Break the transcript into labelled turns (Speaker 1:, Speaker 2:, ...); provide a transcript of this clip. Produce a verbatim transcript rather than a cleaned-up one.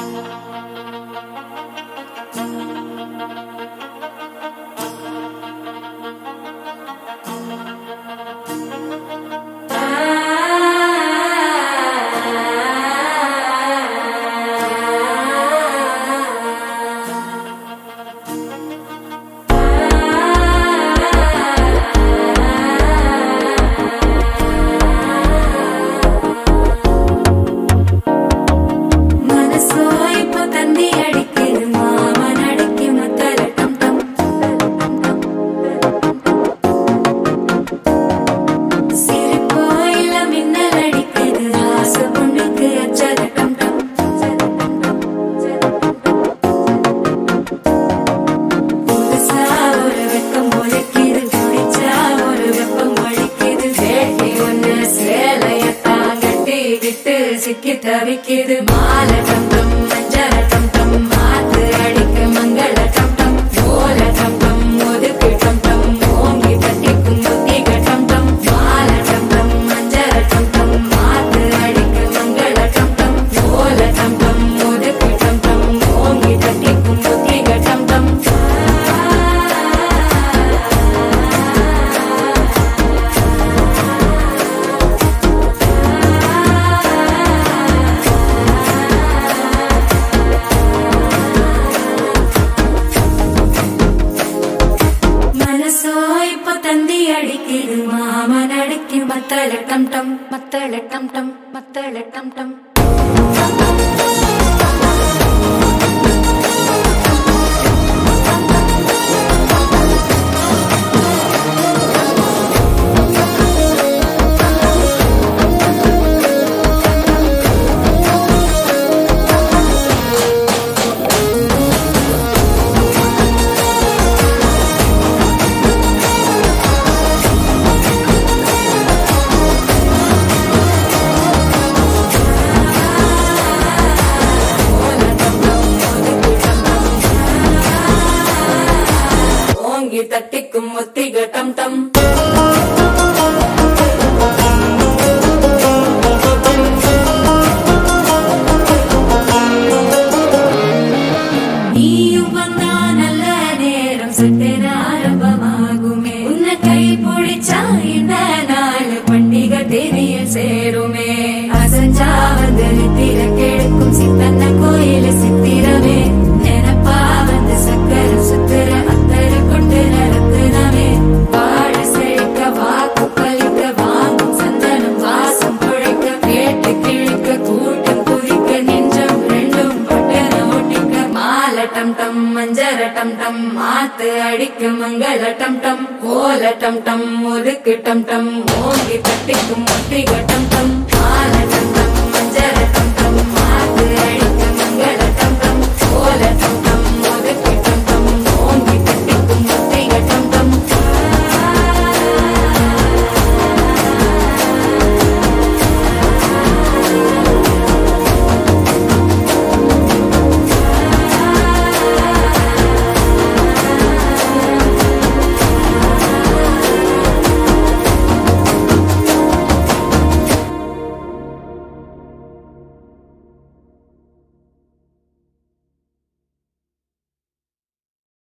Speaker 1: சிக்கி தவிக்குது மால டம் டம் மஞ்சள டம் டம் மாத்து அடிக்க மங்கள டம் டம் ஓல டம் டம் ஒதுக்கு டம் டம் ஓங்கி தட்டிக்கும் முத்திக டம் டம் மால டம் டம் மஞ்சள டம் டம் மாத்து அடிக்க மங்கள டம் டம் ஓல டம் டம் ஒதுக்கு டம் டம் ஓங்கி தட்டிக்கும் முத்திக டம் டம் தந்தி அடிக்குது மாமன் அடிக்கு மத்தள டம் டம் மத்தள டம் டம் மத்தள டம் டம் தட்டிக்கும் முத்திக டம் டம் நீயும் வந்தா நல்ல நேரம் சட்டென ஆரம்பமாகுமே உன்னை கை பிடிச்சா இந்த நாள் பண்டிகை தேதியில் சேருமே அசஞ்சா வந்து நித்திர கெடுக்கும் சித்தன்ன கோயில சித்திரமே நினைப்பா வந்து சக்கர சுத்திர அத்தர கொண்டு நடத்துனவே வாழ செழிக்க வாக்கு பலிக்க வாங்கும் சந்தனம் வாசம் குழைக்க கேட்டு கிழிக்க கூட்டம் குதிக்க நெஞ்சம் ரெண்டும் பட்டன ஒட்டிக்க மால டம் டம் மஞ்சர டம் டம் மாத்து அடிக்க மங்கள டம் டம் ஓல டம் டம் ஒதுக்கு டம் டம் ஓங்கி தட்டிக்கும் முத்திக டம்